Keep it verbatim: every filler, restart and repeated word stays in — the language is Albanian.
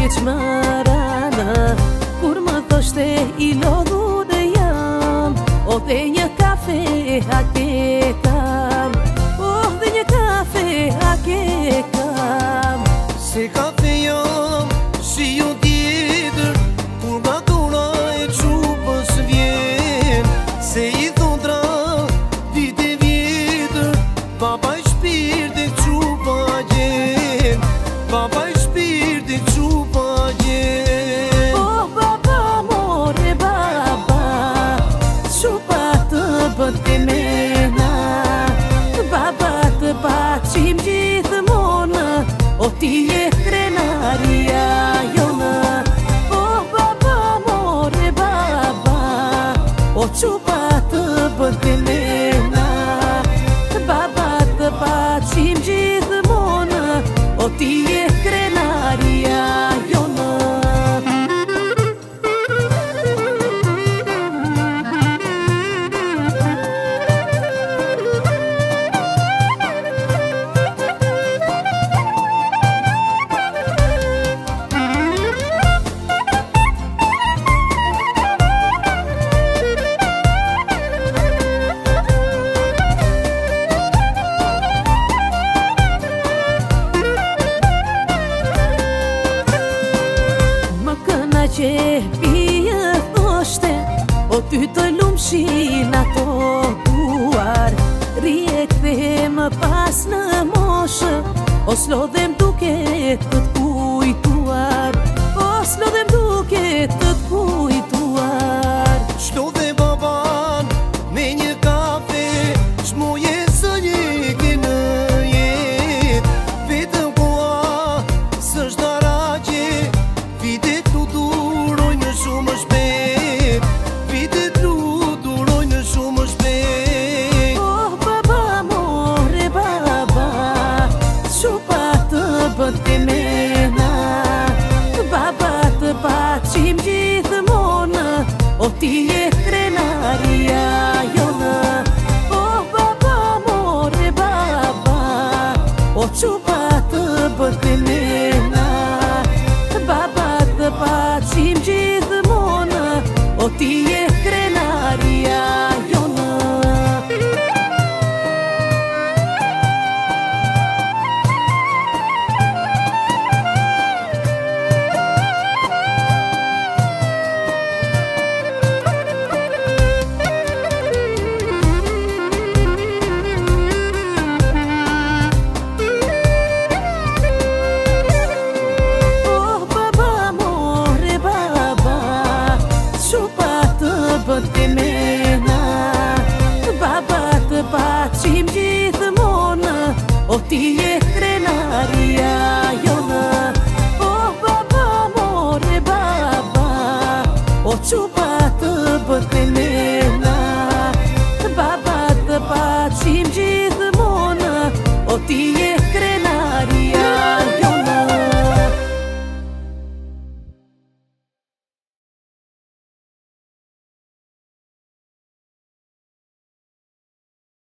veç më ranë, kur më thoshte i lodhu dhe jam, o dhe një kafe hake kam, o dhe një kafe hake kam. Se kafe jam, si jo tjetër, kur nga tura e qupës vjen, se i thondra dite vjetër, baba i shpirtin qupa gjen, baba i shpirtin qupa gjen. O baba, more baba, qupa të bën të mena, baba të paqim gjithmonë, o ti je krenaria jonë. O baba, more baba, o qupa të bën të mena, baba të paqim gjithmonë, o ti je krenaria jonë. Që pije thoshte, o ty të lumshin ato duar, rije këthem pas në moshë, o s'lodhem duke të t'kujtuar, o s'lodhem duke të t'kujtuar. Shlodhe baban me një kafe, shmoje së njeke në jet, vetëm koa së shtaraqe, vitet lu durojnë shumë shpejt, vitet lu durojnë shumë shpejt. Oh baba, more baba, qupa të bën të mena, baba të paqim gjithmonë, o ti je krenaria jonë. Oh baba, more baba, o qupa të bën të mena, baba të paqim gjithmonë, o ti je